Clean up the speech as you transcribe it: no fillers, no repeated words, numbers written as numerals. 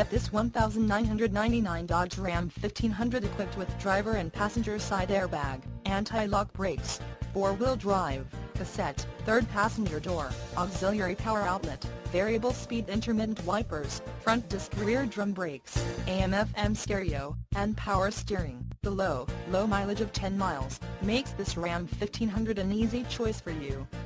Get this $1,999 Dodge Ram 1500 equipped with driver and passenger side airbag, anti-lock brakes, 4-wheel drive, cassette, third passenger door, auxiliary power outlet, variable speed intermittent wipers, front disc rear drum brakes, AM/FM stereo, and power steering. The low mileage of 10 miles makes this Ram 1500 an easy choice for you.